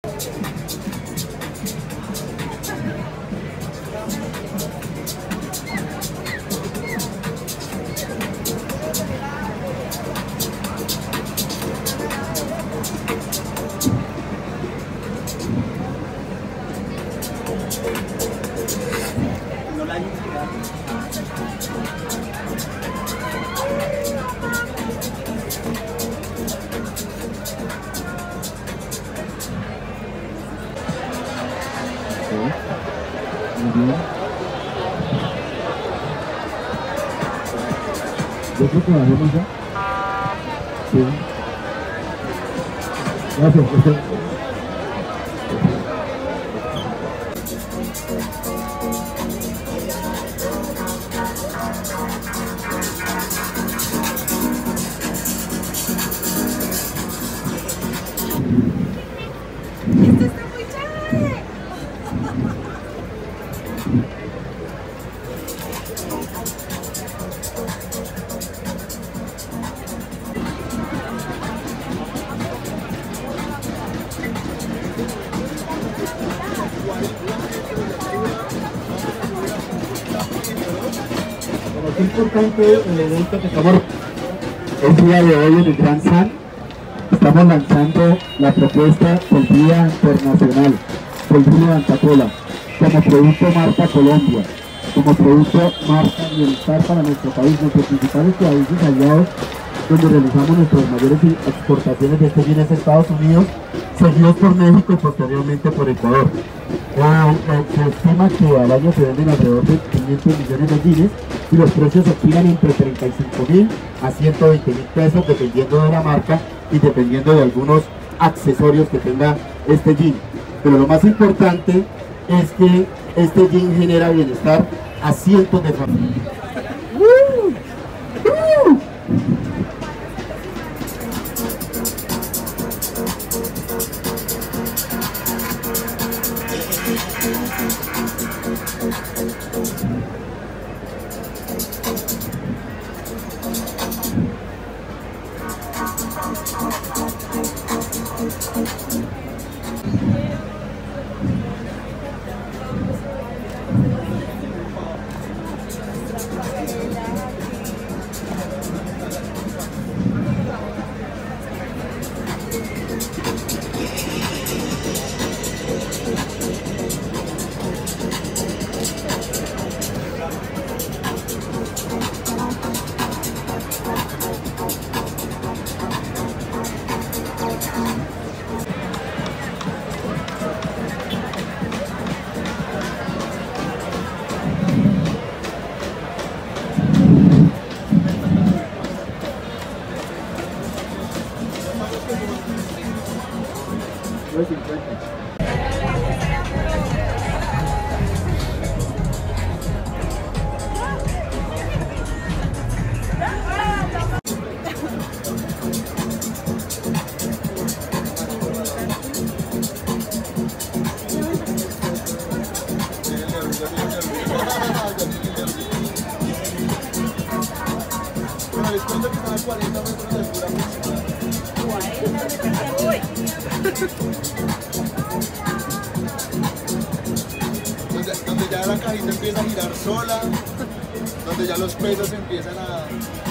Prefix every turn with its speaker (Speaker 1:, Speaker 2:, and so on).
Speaker 1: Yo creo que bajemos ya. Sí. Gracias.
Speaker 2: Esto está muy chévere.
Speaker 1: Bueno, qué importante el evento que estamos el día de hoy en el Gran San. Estamos lanzando la propuesta del Día Internacional del Río Antacola como producto marca Colombia, como producto marca bienestar para nuestro país, nuestros principales países aliados, donde realizamos nuestras mayores exportaciones de este bien a Estados Unidos, seguidos por México y posteriormente por Ecuador. Se estima que al año se venden alrededor de 500 millones de jeans y los precios oscilan entre 35.000 a 120.000 pesos dependiendo de la marca y dependiendo de algunos accesorios que tenga este jean. Pero lo más importante es que este jean genera bienestar a cientos de familias.
Speaker 3: Les cuento que están a 40 metros de altura donde ya la cajita empieza a girar sola, donde ya los pesos empiezan a